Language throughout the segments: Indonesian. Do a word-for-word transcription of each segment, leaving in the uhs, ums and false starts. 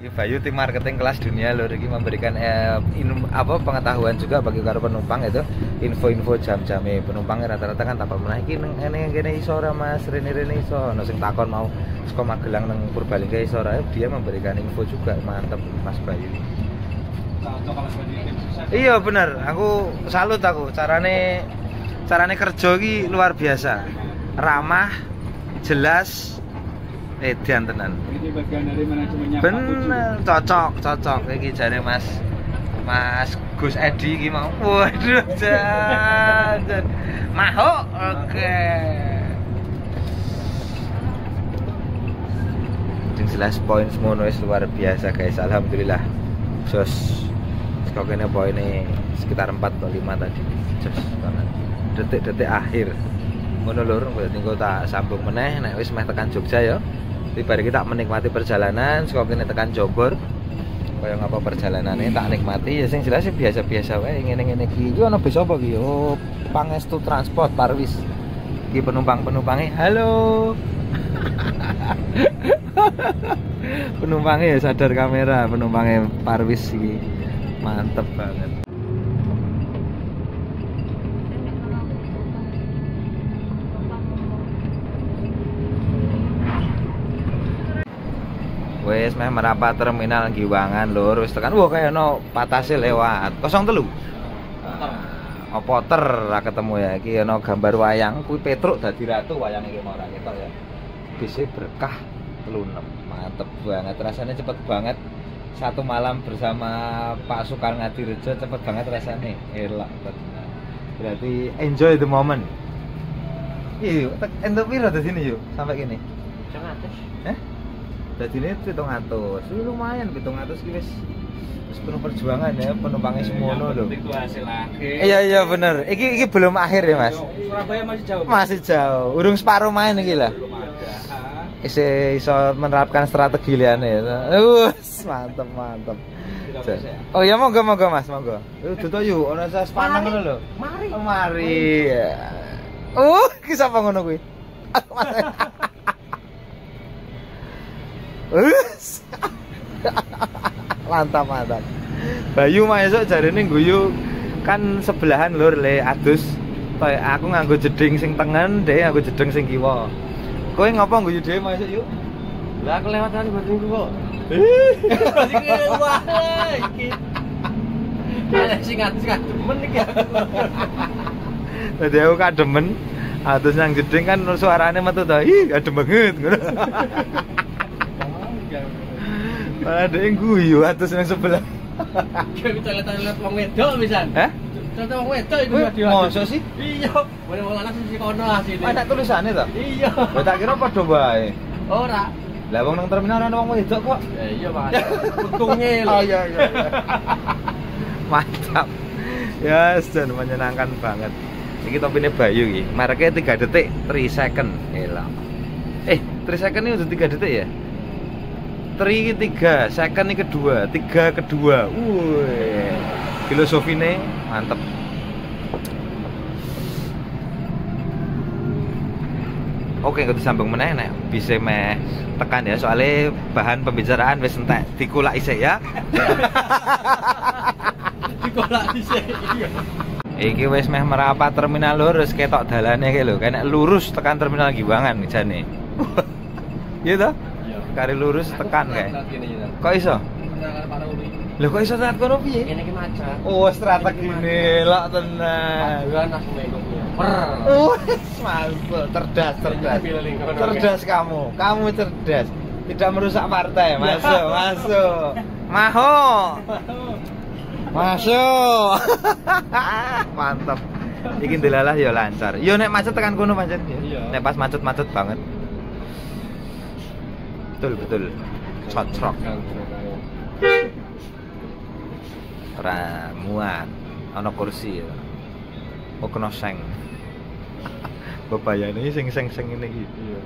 Iki Bayu tim marketing kelas dunia lho, iki memberikan eh, in, apa pengetahuan juga bagi para penumpang itu info-info jam-jame penumpang rata-rata kan tanpa menah iki ngene ngene iso ora Mas, rene-rene iso. Ono sing takon mau saka Magelang nang Purbalingga iso ora, dia memberikan info juga, mantep Mas Bayu. Iya bener, aku salut aku carane carane kerja iki luar biasa. Ramah, jelas, edan tenan. Ini bagian dari manajemennya. Bener, cocok, cocok iki jare Mas Mas Gus Edi iki mau. Waduh, jan. jan. Mahok. Oke. Sing jelas poin semono wis luar biasa guys. Alhamdulillah. Jos kok kene poinnya sekitar empat atau lima tadi. Jos banget. Detik-detik akhir. Ngono lur, berarti engko tak sambung meneh nek wis meh tekan Jogja ya. Tiba kita menikmati perjalanan, sekolah kene tekan Jombor. Kaya ngapa perjalanannya tak nikmati ya sing jelas biasa-biasa wae ngene-ngene iki. Iki ono bis apa iki? Oh, Pangestu Transport Parwis. Iki penumpang-penumpange. Halo. Penumpangnya ya sadar kamera, penumpangnya Parwis iki. Mantep banget. Wes meh merapat terminal Giwangan lur, wis tekan. Wah kaya ono patase lewat. nol tiga. Apa ter ra ketemu ya. Iki ono gambar wayang kuwi Petruk dadi ratu wayang iki mau ra ketok ya. Bise berkah tiga puluh enam. Mantep banget rasanya, cepet banget. Satu malam bersama Pak Sukar Ngadirejo cepet banget rasanya. Elak tenan. Berarti enjoy the moment. Iya, entuk piro di sini yuk sampai gini. Jangan atas. Eh? Jadi ini pitung atus, ini lumayan pitung atus wis wis penuh perjuangan ya penumpangnya semono loh. Itu hasil akhir. Iya iya bener. Iki iki belum akhir ya mas. Surabaya masih jauh. Masih jauh. Urung separuh main iki lah. Isi iso menerapkan strategi liane ya. Wes mantep mantep. Oh iya monggo monggo mas monggo. Yuk tutuk yuk. Ono saya sepanang ngono lho. Mari. Oh, mari. Uh, ki sapa ngono kuwi? Mantap mantap. Bayu mah esuk jarene guyu kan sebelahan lur le adus. Aku nganggo jeding sing tengen, dhek nganggo jeding sing kiwa. Kowe ngopo guyu dhewe mah esuk yuk? Lah aku lewatan bandingku kok. Iki wah iki. Ada sing ngademen iki aku. Dadi aku kademen adus nang jeding kan suarane metu to. Ih, adem banget ngono. Ada yang guyu atus yang sebelah. Kita lihat-lihat wong wedok pisan. Hah? Ternyata wong wedok iku video. Mosok sih? Iya. Boleh wong lanang sing kono asine. Ana tulisane to? Iya. Lah tak kira padha wae. Ora. Lah wong nang terminal ana wong wedok kok. Ya iya, Pak. Untunge lho. Oh iya iya. Mantap. Ya, dan menyenangkan banget. Iki topine Bayu iki. Mereknya tiga detik, tiga second. Elah. Eh, tiga second ini udah tiga detik ya? Tri tiga, second ini kedua, tiga kedua. Wuih, filosofinya mantep. Oke, kalau disambung meneh nek bisa meh tekan ya, soalnya bahan pembicaraan wis entek dikulak isih ya. Dikulak isih. Iya. Iki wis meh merapat terminal lurus ketok dalane iki lho, kene lurus tekan terminal Giwangan jane. Iya toh? Kari lurus tekan kae. Kok iso? Lho kok iso tekan kono piye? Kene iki macet. Oh, strategine lak tenan. Aduan langsung mengko. Per. Oh, mantap, cerdas, cerdas. Cerdas kamu. Kamu cerdas. Tidak merusak partai. Masuk, masuk. Maho. Masuk. Mantap. Iki ndelalah ya lancar. Yo nek macet tekan kono pancen. Nek pas macet-macet banget. Betul betul cocok ora muat ana kursi ya kok kena seng bebayane sing seng seng ini gitu ya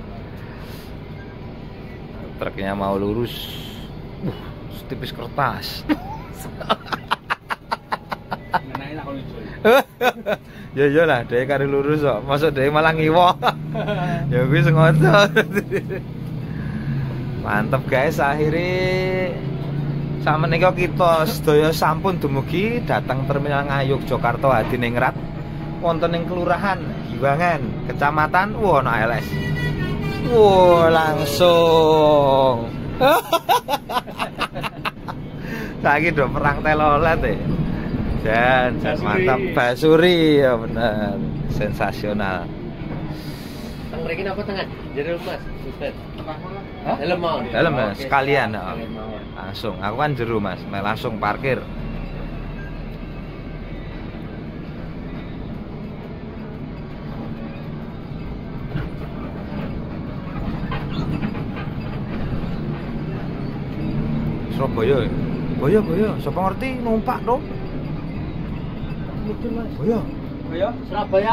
truknya mau lurus uh setipis kertas ya iyalah dhek kare lurus kok masuk dhek malah ngiwo ya kuwi sengaja. Mantap guys, akhirnya Sameneika kita sedaya sampun dumugi dhateng Terminal Ngayuk Jakarta Hadiningrat wonten ing Kelurahan Giwangan, Kecamatan Wono L S. Wow, langsung. Saiki do perang telolet e. Jan, jan mantap basuri ya bener. Sensasional. Teng mriki napa tengan? Jero Mas, Ustaz. Hah? Dalam mau. Dalam ya, sekalian ya. Sekalian mawon. Langsung, aku kan jero Mas, meh langsung parkir. Surabaya. Boyo, boyo, sapa ngerti numpak to? Betul Mas. Boyo. Boyo, Surabaya.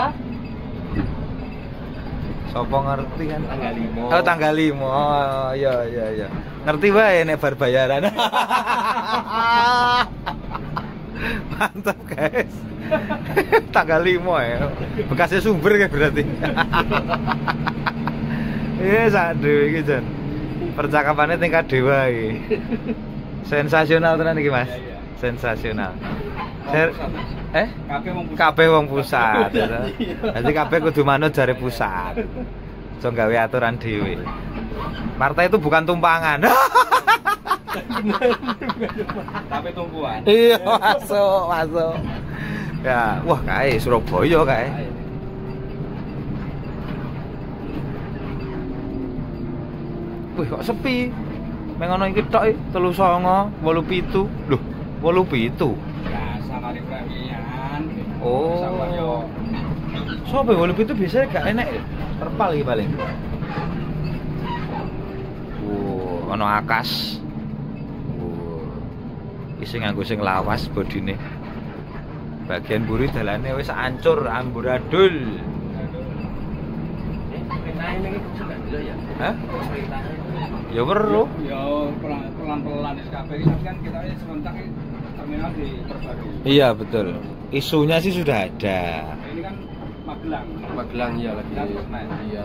Sapa ngerti kan? Tanggal lima. Oh, tanggal lima. Oh, iya iya iya. Ngerti wae nek bar bayaran. Mantap, guys. Tanggal lima ya. Bekasnya sumber kayak berarti. Iya, sak dhewe iki, Jan. Percakapannya tingkat dewa iki. Sensasional tenan iki, Mas. Sensasional. Ser eh? Kabeh wong pusat. Dadi kabeh kudu manut jare pusat. Aja gawe aturan dhewe. Partai itu bukan tumpangan. Tapi tumpuan. Iya, masuk, masuk. Ya, wah kae Surabaya kae. Wih, kok sepi. Meng ana iki tok telu songo, wolu pitu. Loh, wolu pitu. Biasa kali premian. Oh. Sopo wolu pitu biasanya gak enak ya? Terpal iki paling. Wow, ana akas. Wow. Iki sing nganggo sing lawas bodine. Bagian mburi dalane wis ancur amburadul. Nah, ini sudah dulu ya. Hah? Ya perlu. Ya pelan-pelan S K P ini kan kita ini serentak terminal diperbarui. Iya betul. Isunya sih sudah ada. Ini kan Magelang. Magelang iya lagi. Iya.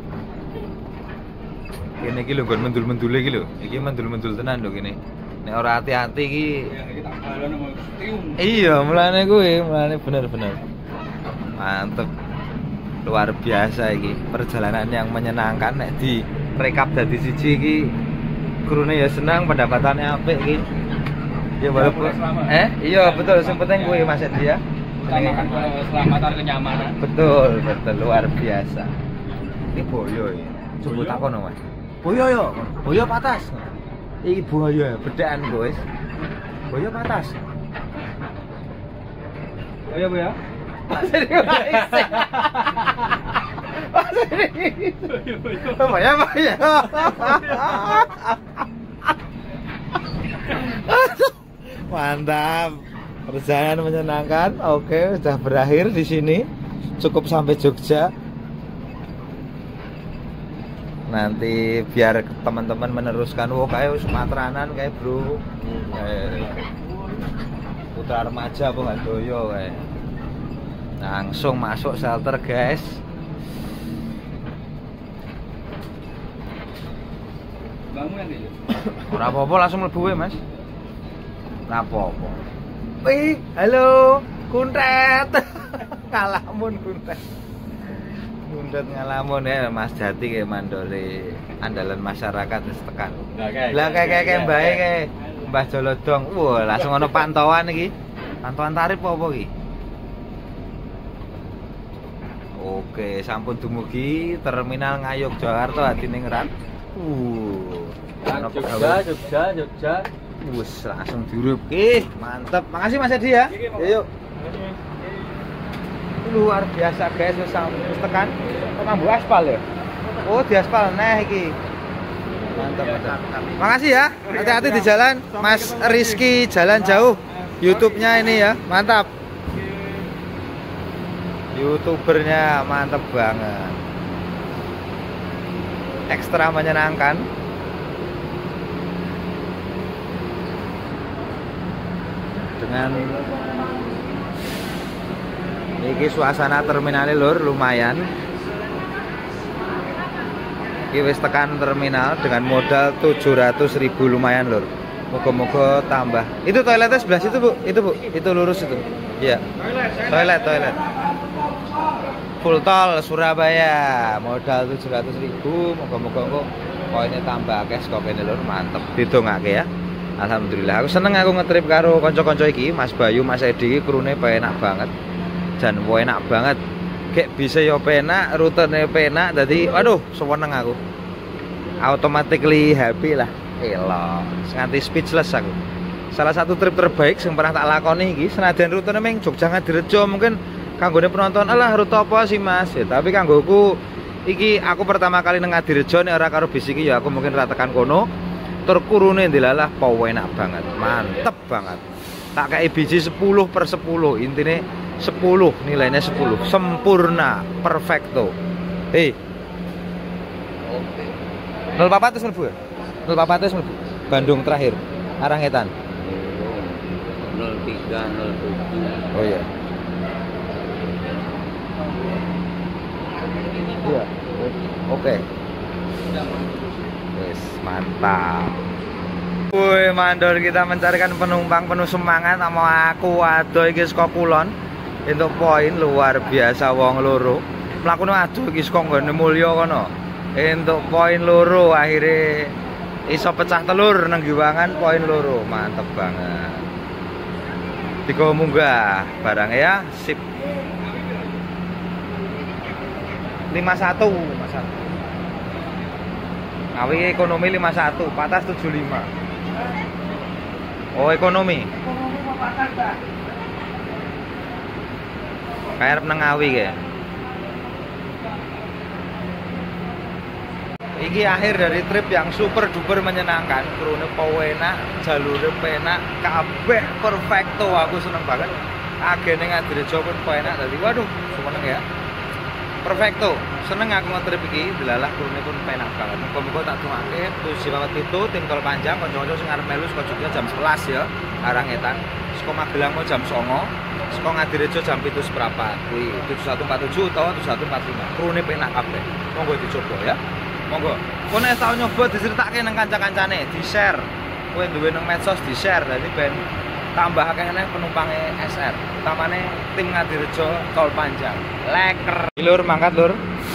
Kene iki lho nggon mendul-mendule iki lho. Iki mendul-mendul tenan lho kene. Nek ora hati-hati iki. Kita balon mau tiung. Iya, mulane kuwi, mulane bener-bener. Mantep. Luar biasa iki. Perjalanan yang menyenangkan nek di rekap dadi siji iki. Krune ya senang, pendapatannya apik iki. Ya walaupun eh iya betul, sing penting kuwi Mas Edi ya. Utamakan keselamatan kenyamanan. Betul, betul luar biasa. Ini boyo iki. Coba takono Mas. Boyo yo, boyo patas. Iki boyo bedaan, guys. Boyo patas. Boyo boyo. Mas Edi. Mas Edi. Boyo boyo. Mantap. Perjalanan menyenangkan. Oke, sudah berakhir di sini. Cukup sampai Jogja. Nanti biar teman-teman meneruskan. Oh, kayak Sumatranan kayak bro. Kayak Putra Remaja apa nggak doyo kayak. Langsung masuk shelter guys. Bangun ya. Ora apa-apa langsung mlebu wae, Mas. Ora apa-apa. Wih, halo, Kuntet. Ngalamun Kuntet. Kuntet ngalamun ya Mas Jati kayak mandore andalan masyarakat wis tekan. Lah kayak kayak mbae kayak Mbah Jolodong. Wah, langsung ana pantauan iki. Pantauan tarif apa iki? Oke, sampun dumugi Terminal Ngayuk Jakarta Hadiningrat. Uh, Jogja, Jogja, Jogja. Wus, langsung diurupke. Mantep. Makasih Mas Edi ya. Yuk. Luar biasa guys, wis tekan. Kok Bu aspal ya? Oh, di aspal nah iki. Mantap, mantap. Makasih ya. Hati-hati di jalan. Mas Rizky Jalan Jauh. YouTube-nya ini ya. Mantap. YouTubernya mantep banget. Ekstra menyenangkan. Dengan iki suasana terminal lur lumayan. Iki wis tekan terminal dengan modal tujuh ratus ribu lumayan lur. Moga-moga tambah. Itu toiletnya sebelah situ, Bu. Itu, Bu. Itu lurus itu. Iya. Toilet, toilet. Full tol Surabaya. Modal tujuh ratus ribu. Moga-moga kok poinnya tambah akeh kok kene lur, mantep. Didongake ya. Alhamdulillah. Aku seneng aku ngetrip karo kanca-kanca iki, Mas Bayu, Mas Edi, krune penak banget. Jan enak banget. Kayak bisa yo penak, rutenya penak, dadi aduh, seneng aku. Automatically happy lah. Elo, nganti speechless aku. Salah satu trip terbaik yang pernah tak lakoni iki, senajan rutene ming Jogja Ngadirejo, mungkin kanggone penonton, alah rute apa sih Mas? Ya, tapi kanggoku iki aku pertama kali nang Ngadirejo nek ora karo bis iki ya aku mungkin ra tekan kono. Tur kurune ndilalah po enak banget. Mantep banget. Tak kei biji sepuluh per sepuluh, intine sepuluh, nilainya sepuluh. Sempurna, perfecto. Hei. Oke. nol papat terus mlebu. nol papat terus mlebu. Bandung terakhir. Arah Ngetan. nol tiga nol tujuh. Oh iya. Iya. Oke. Wes, mantap. Woi, mandor kita mencarikan penumpang penuh semangat sama aku adoh iki saka kulon. Entuk poin luar biasa wong loro. Mlakune adoh iki saka nggone mulya kono. Entuk poin loro akhirnya iso pecah telur nang Giwangan poin loro. Mantep banget. Tiga munggah barang ya, sip. lima satu, lima satu. Ngawi ekonomi lima satu, patas tujuh lima. Oh, ekonomi. Kayak nang Ngawi ya. Iki akhir dari trip yang super duper menyenangkan. Krune penak, jalure penak, kabeh perfecto. Aku seneng banget. Agene Ngadirejo pun penak dadi waduh, seneng ya. Perfecto, seneng aku ngetrip iki, delalah krune pun penak banget. Muga-muga tak tungake tujuh papat pitu tim tol panjang kanca-kanca sing arep melu saka Jogja jam sebelas ya, arah Ngetan. Saka Magelang mau jam songo, saka Ngadirejo jam pitu seprapat. Kuwi tujuh satu empat tujuh utawa tujuh satu empat lima. Krune penak kabeh. Monggo dicoba ya. Monggo. Kowe nek tau nyoba diceritake nang kanca-kancane, di-share. Kowe duwe nang medsos di-share, dadi ben tambah akeh penumpangnya S R, utamane tim Ngadirejo tol panjang. Leker. Lur mangkat lur.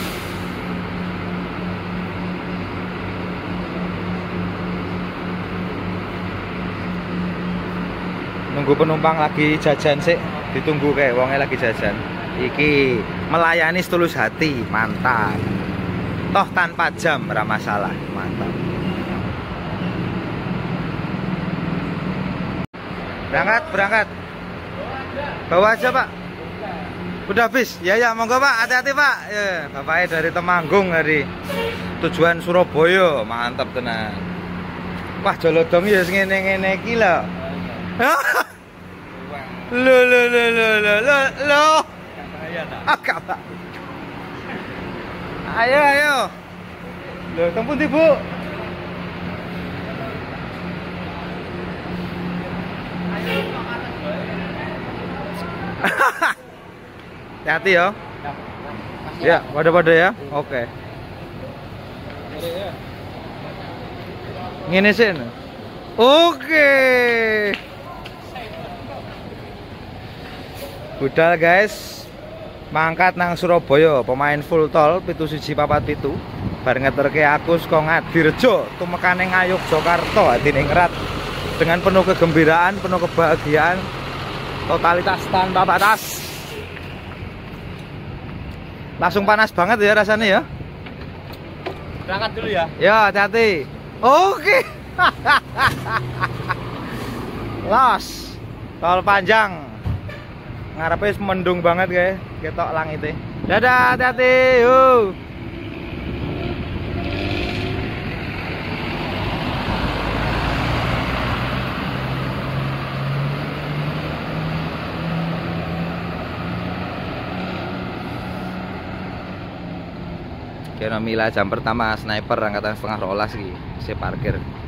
Nunggu penumpang lagi jajan sih, ditunggu kayak wongnya lagi jajan. Iki melayani setulus hati, mantap. Toh tanpa jam, ora masalah, mantap. Berangkat, berangkat. Bawa aja Pak. Udah habis? Ya ya, monggo Pak, hati-hati Pak. Ya, bapaknya dari Temanggung dari tujuan Surabaya, mantap tenan. Wah, jolodong ya ngene-ngene iki lho. Lo lo lo lo lo lo lo. Agak Pak. Ayo ayo. Loh, tempun di Bu. Hati-hati ya. Ya, pada-pada ya. Oke. Ngene sih. Oke. Budal guys. Mangkat nang Surabaya, pemain full tol pitu siji papat pitu. Bar ngeterke aku saka Ngadirejo tumekane Ngayog Jakarta atine ngerat dengan penuh kegembiraan, penuh kebahagiaan, totalitas tanpa batas. Langsung panas banget ya rasanya ya. Berangkat dulu ya. Ya, hati-hati. Oke. Los. Tol panjang. Ngarepe mendung banget kayak ketok langite. Dadah, hati-hati. Yuk. Kena Mila jam pertama sniper angkatan setengah rolas iki, saya parkir.